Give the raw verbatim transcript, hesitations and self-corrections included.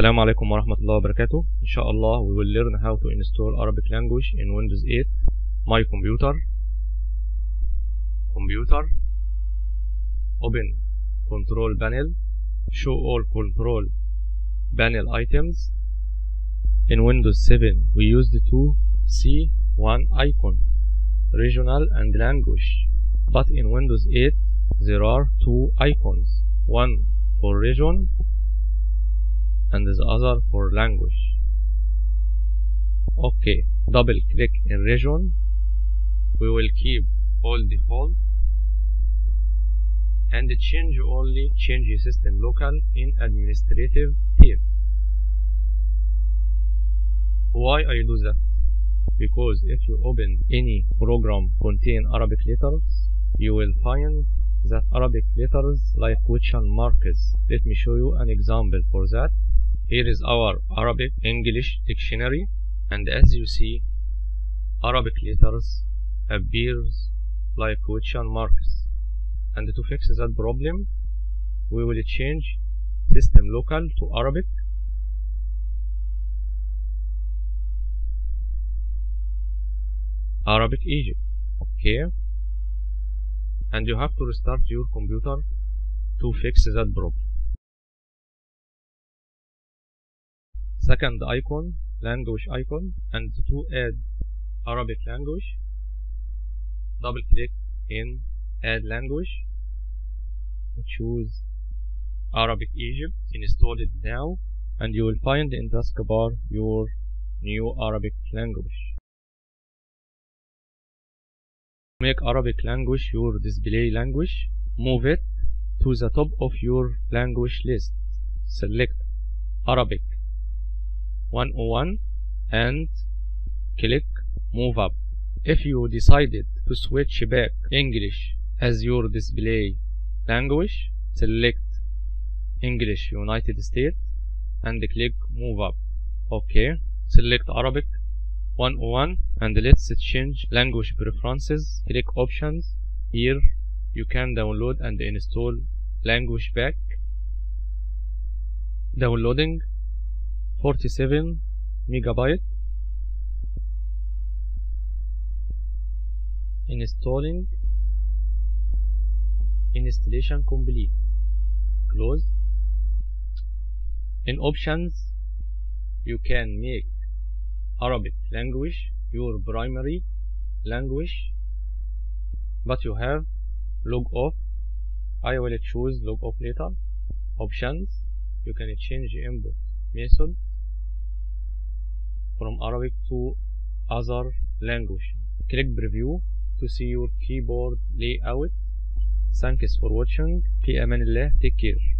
السلام عليكم ورحمة الله وبركاته. إن شاء الله we will learn how to install Arabic language in Windows eight. My computer. Computer. Open control panel. Show all control panel items. In Windows seven we used to see one icon, regional and language. But in Windows eight there are two icons, one for region and the other for language. Okay, double click in region. We will keep all default and change only change system local in administrative tab. Why I do that? Because if you open any program contain Arabic letters, you will find that Arabic letters like question marks. Let me show you an example for that. Here is our Arabic English dictionary, and as you see, Arabic letters appears like question marks. And to fix that problem, we will change system local to Arabic. Arabic Egypt. Okay. And you have to restart your computer to fix that problem. Second icon, language icon, and to add Arabic language, double click in add language, choose Arabic Egypt, install it now, and you will find in taskbar your new Arabic language. Make Arabic language your display language, move it to the top of your language list, select Arabic one oh one and click move up. If you decided to switch back English as your display language, select English United States and click move up. Okay, select Arabic one oh one and let's change language preferences. Click options. Here you can download and install language pack. Downloading forty-seven megabyte. Installing. Installation complete. Close. In options you can make Arabic language your primary language, but you have log off. I will choose log off later. Options, you can change input method from Arabic to other language. Click preview to see your keyboard layout. Thanks for watching. في أمان الله. Take care.